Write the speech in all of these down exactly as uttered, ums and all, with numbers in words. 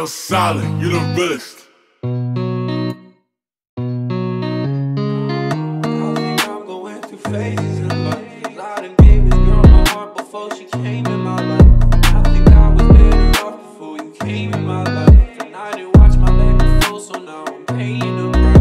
Ayo, Silent, you the realest. I think I'm going through phases in life, 'cause I done gave this girl my heart before she came in my life. I think I was better off before you came in my life, and I didn't watch my back before, so now I'm paying the price.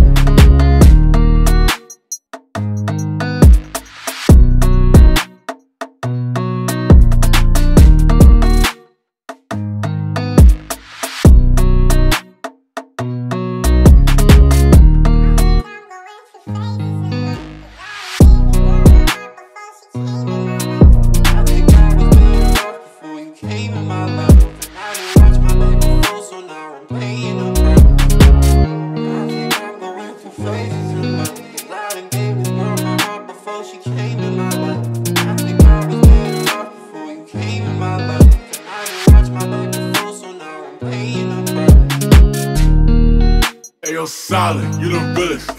Ayo, Silent, you the realest.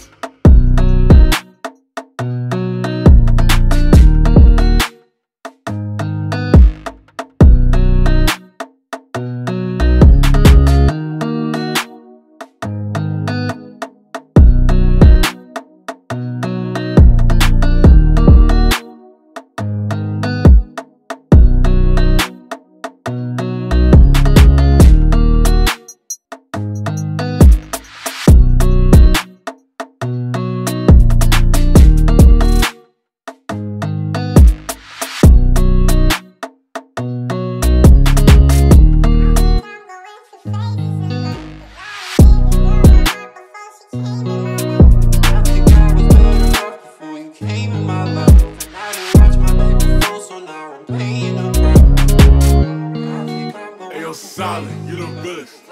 Silent, you the realest.